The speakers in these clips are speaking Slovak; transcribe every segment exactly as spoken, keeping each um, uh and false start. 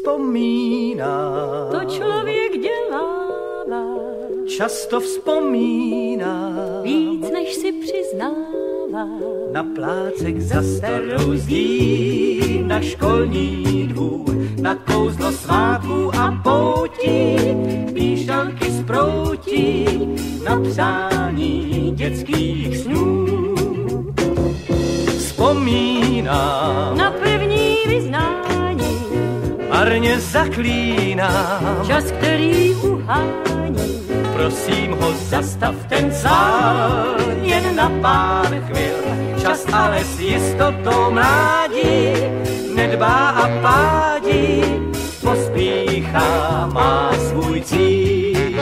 vzpomíná. To člověk dělává. Často vzpomíná. Víc než si přiznává. Na plácek za starou zdí, na školní dvůr, na kouzlo svátků a poutí, píšťalky z proutí, na přání dětských snů. Vzpomínám na první vyznání, marně zaklínám čas, který uhání. Prosím ho, zastav ten zván, jen na pár chvil. Čas ale s jistotou mládí, nedbá a pádí, pospíchá, má svůj cíl.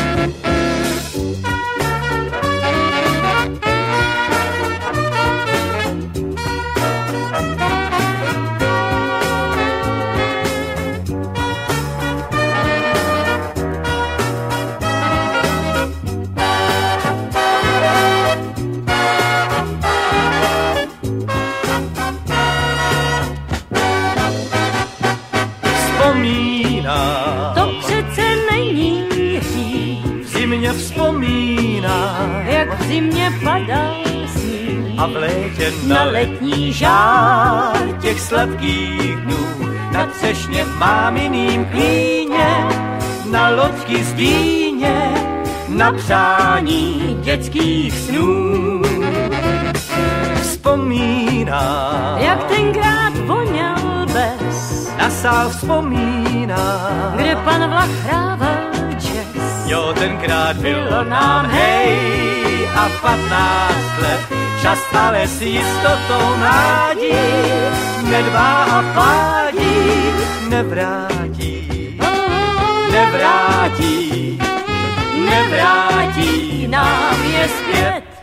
To přece není hřích. V zimě vzpomíná, jak v zimě padá sníh. A v létě na letní žár těch sladkých dnů, na třešně v máminým klíně, na loďky z dýně, na přání dětských snů. Vzpomíná, jak tenkrát voněl bez, na sál vzpomíná, kde pan Vlach hrával čes. Jo, tenkrát bylo nám hej a patnáct let, čas ale s jistotou mládí, nedbá a pádí, nevrátí, nevrátí, nevrátí nám je zpět.